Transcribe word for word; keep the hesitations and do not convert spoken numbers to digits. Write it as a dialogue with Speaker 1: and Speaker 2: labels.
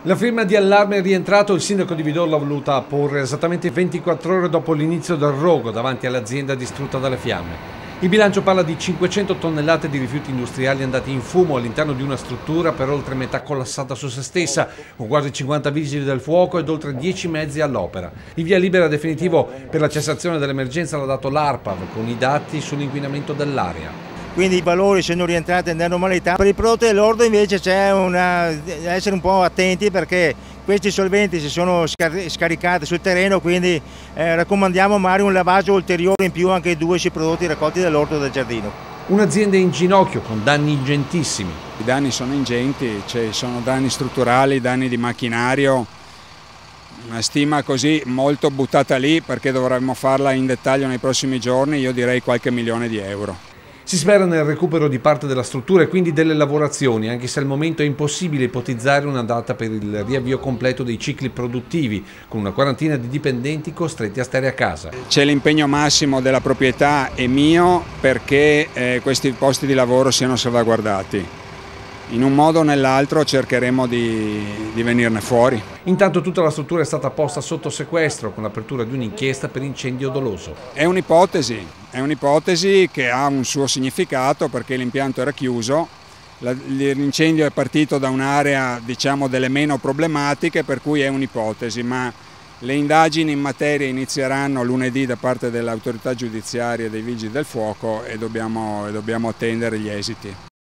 Speaker 1: La firma di allarme è rientrato, il sindaco di Vidor l'ha voluta apporre esattamente ventiquattro ore dopo l'inizio del rogo davanti all'azienda distrutta dalle fiamme. Il bilancio parla di cinquecento tonnellate di rifiuti industriali andati in fumo all'interno di una struttura per oltre metà collassata su se stessa, con quasi cinquanta vigili del fuoco ed oltre dieci mezzi all'opera. Il via libera definitivo per la cessazione dell'emergenza l'ha dato l'ARPAV con i dati sull'inquinamento dell'aria.
Speaker 2: Quindi i valori sono rientrati nella normalità. Per i prodotti dell'orto invece c'è una essere un po' attenti perché questi solventi si sono scaricati sul terreno, quindi eh, raccomandiamo magari un lavaggio ulteriore in più anche due sui prodotti raccolti dall'orto del giardino.
Speaker 1: Un'azienda in ginocchio con danni ingentissimi.
Speaker 3: I danni sono ingenti, cioè sono danni strutturali, danni di macchinario. Una stima così molto buttata lì perché dovremmo farla in dettaglio nei prossimi giorni, io direi qualche milione di euro.
Speaker 1: Si spera nel recupero di parte della struttura e quindi delle lavorazioni, anche se al momento è impossibile ipotizzare una data per il riavvio completo dei cicli produttivi, con una quarantina di dipendenti costretti a stare a casa.
Speaker 3: C'è l'impegno massimo della proprietà e mio perché eh, questi posti di lavoro siano salvaguardati. In un modo o nell'altro cercheremo di, di venirne fuori.
Speaker 1: Intanto tutta la struttura è stata posta sotto sequestro con l'apertura di un'inchiesta per incendio doloso.
Speaker 3: È un'ipotesi, è un'ipotesi che ha un suo significato perché l'impianto era chiuso, l'incendio è partito da un'area diciamo delle meno problematiche per cui è un'ipotesi, ma le indagini in materia inizieranno lunedì da parte dell'autorità giudiziaria e dei vigili del fuoco e dobbiamo, e dobbiamo attendere gli esiti.